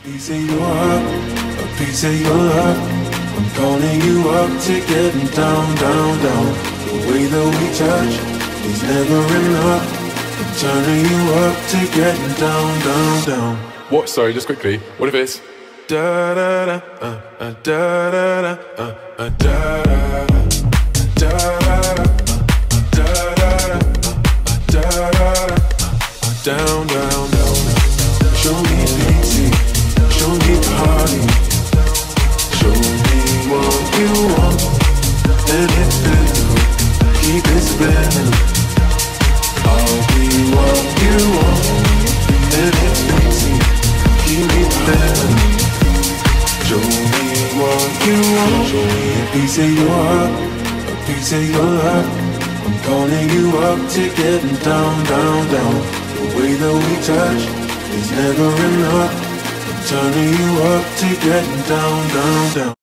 Piece of your heart, a piece of your love. I'm calling you up to getting down, down, down. The way that we touch is never enough. I'm turning you up to getting down, down, down. What? Sorry, just quickly. What if it's Da da da, da da da, da da da, da da da, down, down, down. Show me pity, show me party, show me what you want, and it's physical, keep it spinning. I'll be what you want, and it's pity, keep it spinning. Show me what you want. Show me a piece of your heart, a piece of your love. I'm calling you up to getting down, down, down. The way that we touch is never enough. I'm turning you up to getting down, down, down.